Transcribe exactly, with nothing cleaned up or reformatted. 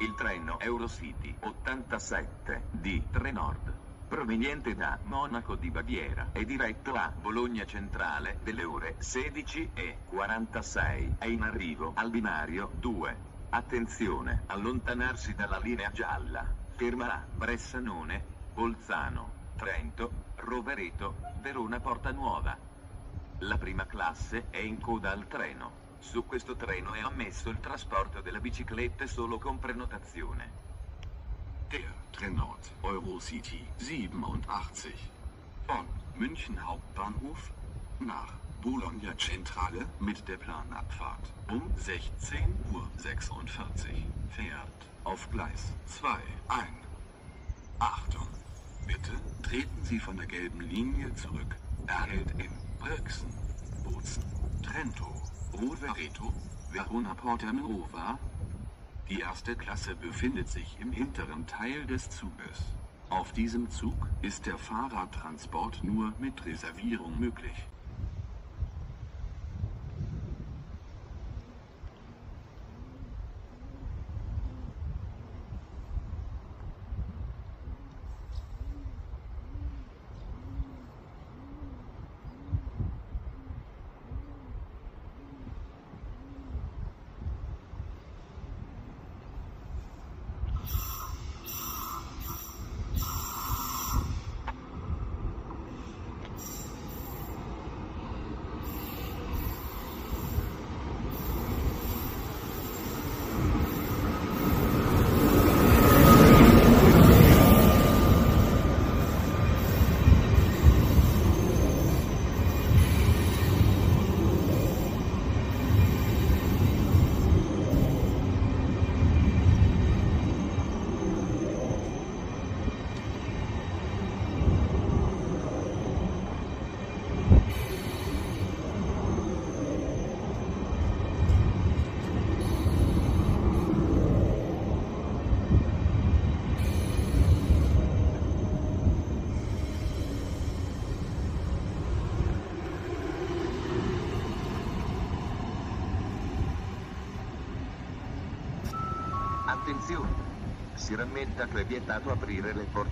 Il treno Eurocity ottantasette di Trenord, proveniente da Monaco di Baviera, è diretto a Bologna Centrale delle ore sedici e quarantasei. È in arrivo al binario due. Attenzione, allontanarsi dalla linea gialla. Ferma a Bressanone, Bolzano, Trento, Rovereto, Verona Porta Nuova. La prima classe è in coda al treno. Su questo treno è ammesso il trasporto delle biciclette solo con prenotazione. Der Trenord Eurocity siebenundachtzig von München Hauptbahnhof nach Bologna Centrale mit der Planabfahrt um sechzehn Uhr sechsundvierzig fährt auf Gleis zwei ein. Achtung! Bitte treten Sie von der gelben Linie zurück. Er hält in Brixen, Bozen, Trento, Rovereto, Verona Porta Nuova. Die erste Klasse befindet sich im hinteren Teil des Zuges. Auf diesem Zug ist der Fahrradtransport nur mit Reservierung möglich. Attenzione! Si rammenta che è vietato aprire le porte